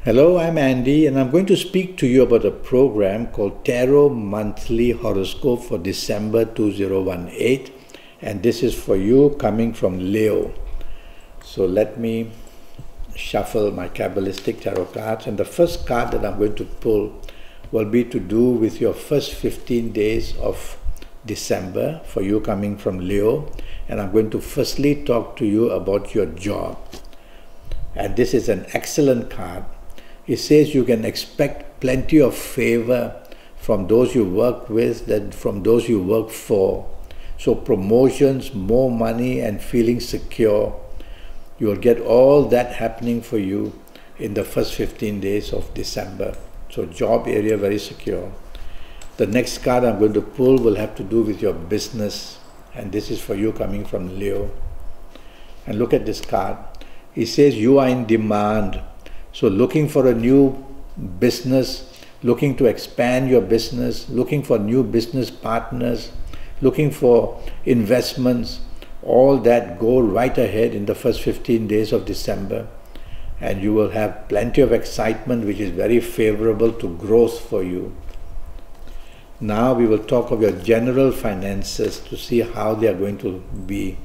Hello, I'm Andy, and I'm going to speak to you about a program called Tarot Monthly Horoscope for December 2018. And this is for you coming from Leo. So let me shuffle my Kabbalistic tarot cards. And the first card that I'm going to pull will be to do with your first 15 days of December for you coming from Leo. And I'm going to firstly talk to you about your job. And this is an excellent card. It says you can expect plenty of favor from those you work with, from those you work for. So promotions, more money, and feeling secure. You will get all that happening for you in the first 15 days of December. So job area very secure. The next card I'm going to pull will have to do with your business. And this is for you coming from Leo. And look at this card. It says you are in demand. So looking for a new business, looking to expand your business, looking for new business partners, looking for investments, all that go right ahead in the first 15 days of December. And you will have plenty of excitement, which is very favorable to growth for you. Now we will talk of your general finances to see how they are going to be.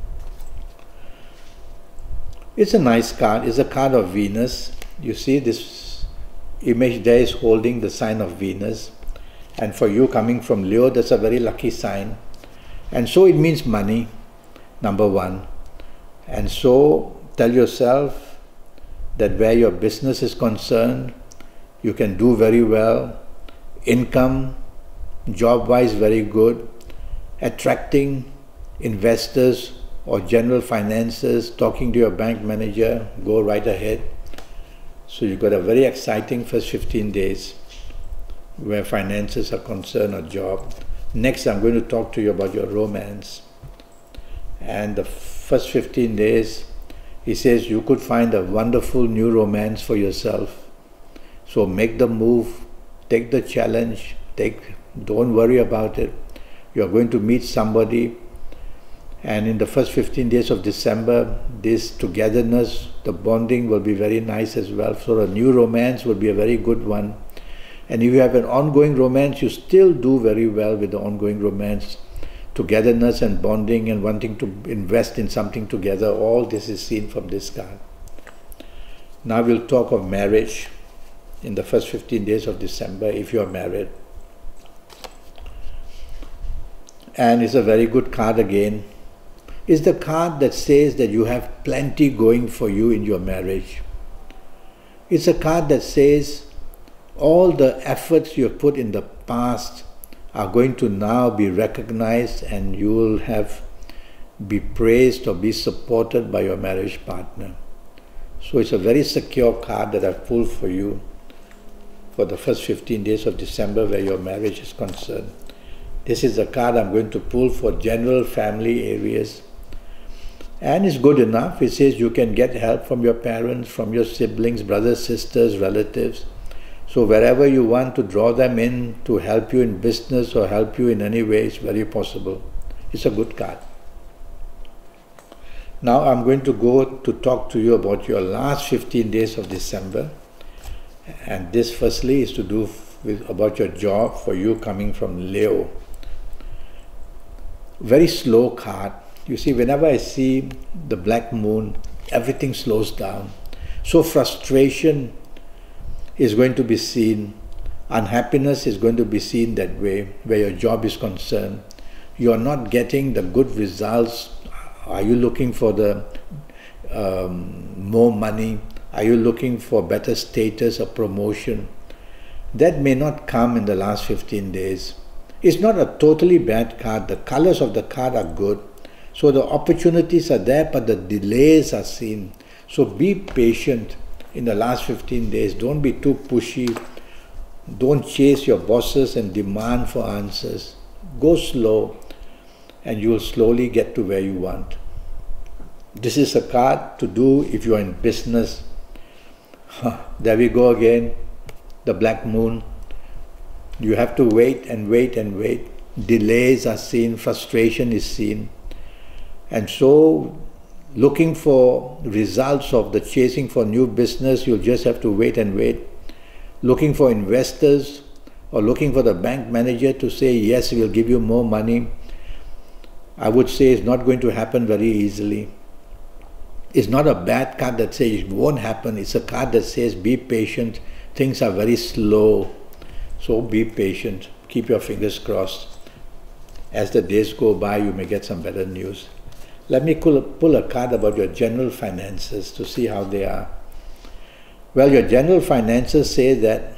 It's a nice card. It's a card of Venus. You see this image there is holding the sign of Venus. And for you coming from Leo, that's a very lucky sign. And so it means money, number one. And so tell yourself that where your business is concerned, you can do very well. Income, job-wise, very good. Attracting investors or general finances, talking to your bank manager, go right ahead. So you've got a very exciting first 15 days where finances are concerned or job. Next, I'm going to talk to you about your romance. And the first 15 days, he says you could find a wonderful new romance for yourself. So make the move, take the challenge, don't worry about it. You're going to meet somebody. And in the first 15 days of December, this togetherness, the bonding will be very nice as well. So a new romance will be a very good one. And if you have an ongoing romance, you still do very well with the ongoing romance. Togetherness and bonding and wanting to invest in something together, all this is seen from this card. Now we'll talk of marriage in the first 15 days of December if you are married. And it's a very good card again. Is the card that says that you have plenty going for you in your marriage. It's a card that says all the efforts you have put in the past are going to now be recognized and you will be praised or be supported by your marriage partner. So it's a very secure card that I've pulled for you for the first 15 days of December where your marriage is concerned. This is the card I'm going to pull for general family areas. And it's good enough. It says you can get help from your parents, from your siblings, brothers, sisters, relatives. So wherever you want to draw them in to help you in business or help you in any way, it's very possible. It's a good card. Now I'm going to go to talk to you about your last 15 days of December. And this firstly is to do about your job for you coming from Leo. Very slow card. You see, whenever I see the black moon, everything slows down. So frustration is going to be seen. Unhappiness is going to be seen that way, where your job is concerned. You are not getting the good results. Are you looking for the more money? Are you looking for better status or promotion? That may not come in the last 15 days. It's not a totally bad card. The colors of the card are good. So the opportunities are there, but the delays are seen. So be patient in the last 15 days. Don't be too pushy. Don't chase your bosses and demand for answers. Go slow and you will slowly get to where you want. This is a card to do if you are in business. There we go again, the black moon. You have to wait and wait and wait. Delays are seen, frustration is seen. And so looking for results of the chasing for new business, you'll just have to wait and wait. Looking for investors or looking for the bank manager to say, yes, we'll give you more money, I would say it's not going to happen very easily. It's not a bad card that says it won't happen. It's a card that says be patient. Things are very slow. So be patient. Keep your fingers crossed. As the days go by, you may get some better news. Let me pull a card about your general finances to see how they are. Well, your general finances say that,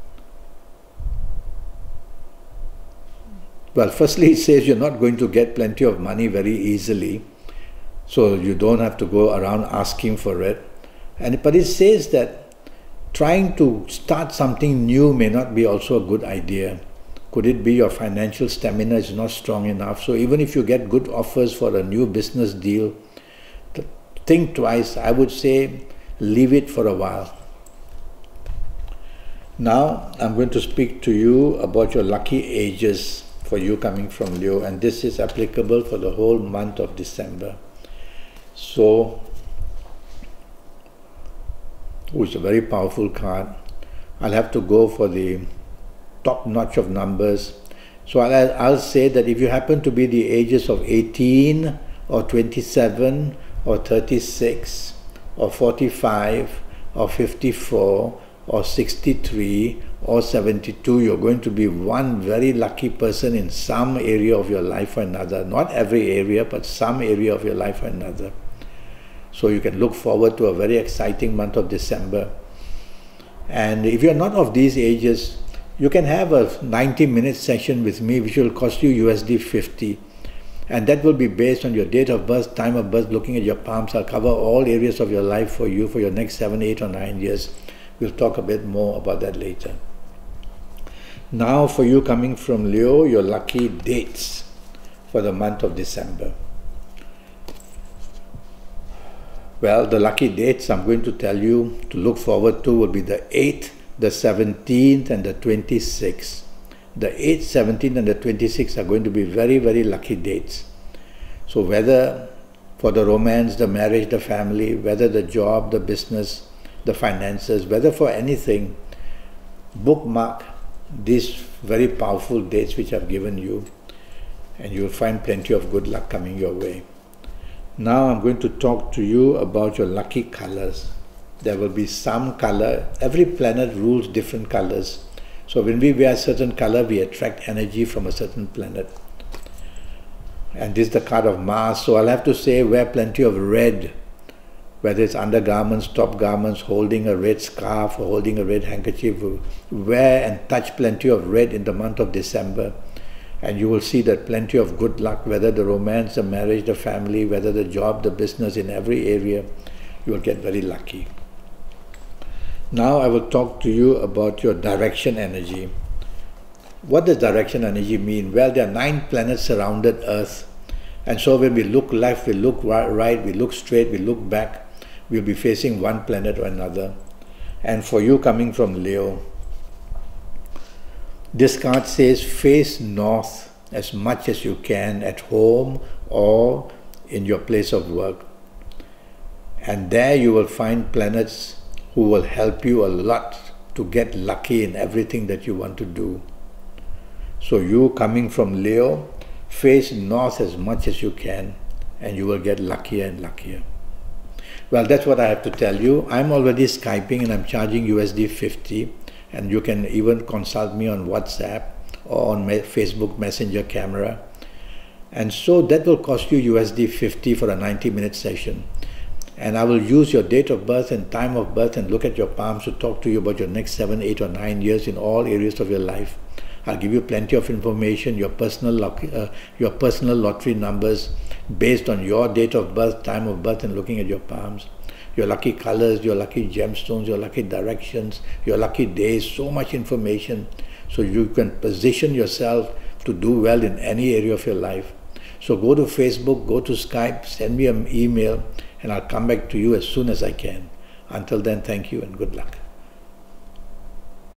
well, firstly it says you're not going to get plenty of money very easily, so you don't have to go around asking for it. But it says that trying to start something new may not be also a good idea. Could it be your financial stamina is not strong enough? So even if you get good offers for a new business deal, think twice. I would say leave it for a while. Now I'm going to speak to you about your lucky ages for you coming from Leo, and this is applicable for the whole month of December. So, it's a very powerful card. I'll have to go for the top notch of numbers. So I'll say that if you happen to be the ages of 18 or 27 or 36 or 45 or 54 or 63 or 72, you're going to be one very lucky person in some area of your life or another. Not every area, but some area of your life or another. So you can look forward to a very exciting month of December. And if you're not of these ages, you can have a 90-minute session with me, which will cost you USD 50. And that will be based on your date of birth, time of birth, looking at your palms. I'll cover all areas of your life for you for your next 7, 8 or 9 years. We'll talk a bit more about that later. Now for you coming from Leo, your lucky dates for the month of December. Well, the lucky dates I'm going to tell you to look forward to will be the 8th, the 17th and the 26th. The 8th, 17th and the 26th are going to be very, very lucky dates. So whether for the romance, the marriage, the family, whether the job, the business, the finances, whether for anything, bookmark these very powerful dates which I've given you, and you'll find plenty of good luck coming your way. Now I'm going to talk to you about your lucky colors. There will be some color. Every planet rules different colors. So when we wear a certain color, we attract energy from a certain planet. And this is the card of Mars. So I'll have to say wear plenty of red, whether it's undergarments, top garments, holding a red scarf or holding a red handkerchief. Wear and touch plenty of red in the month of December. And you will see that plenty of good luck, whether the romance, the marriage, the family, whether the job, the business, in every area, you will get very lucky. Now I will talk to you about your direction energy. What does direction energy mean? Well, there are 9 planets surrounded Earth. And so when we look left, we look right, we look straight, we look back, we'll be facing one planet or another. And for you coming from Leo, this card says face north as much as you can at home or in your place of work. And there you will find planets who will help you a lot to get lucky in everything that you want to do. So you coming from Leo, face north as much as you can and you will get luckier and luckier. Well, that's what I have to tell you. I'm already Skyping and I'm charging USD 50. And you can even consult me on WhatsApp or on my Facebook Messenger camera. And so that will cost you USD 50 for a 90-minute session. And I will use your date of birth and time of birth and look at your palms to talk to you about your next 7, 8 or 9 years in all areas of your life. I'll give you plenty of information, your personal lottery numbers based on your date of birth, time of birth and looking at your palms. Your lucky colors, your lucky gemstones, your lucky directions, your lucky days, so much information so you can position yourself to do well in any area of your life. So go to Facebook, go to Skype, send me an email and I'll come back to you as soon as I can. Until then, thank you and good luck.